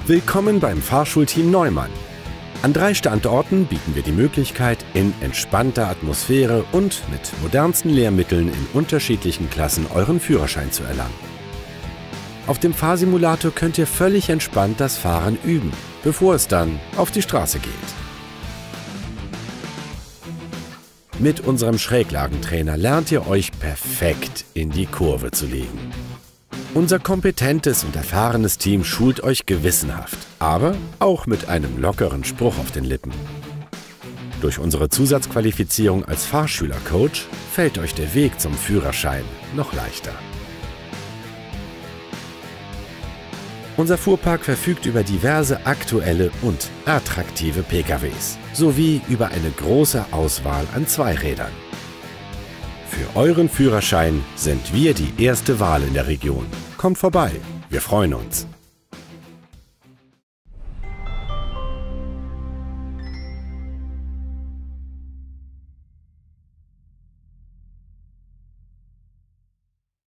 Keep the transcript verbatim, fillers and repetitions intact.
Willkommen beim Fahrschulteam Neumann. An drei Standorten bieten wir die Möglichkeit, in entspannter Atmosphäre und mit modernsten Lehrmitteln in unterschiedlichen Klassen euren Führerschein zu erlangen. Auf dem Fahrsimulator könnt ihr völlig entspannt das Fahren üben, bevor es dann auf die Straße geht. Mit unserem Schräglagentrainer lernt ihr euch perfekt in die Kurve zu legen. Unser kompetentes und erfahrenes Team schult euch gewissenhaft, aber auch mit einem lockeren Spruch auf den Lippen. Durch unsere Zusatzqualifizierung als Fahrschülercoach fällt euch der Weg zum Führerschein noch leichter. Unser Fuhrpark verfügt über diverse aktuelle und attraktive P K Ws sowie über eine große Auswahl an Zweirädern. Für euren Führerschein sind wir die erste Wahl in der Region. Kommt vorbei, wir freuen uns.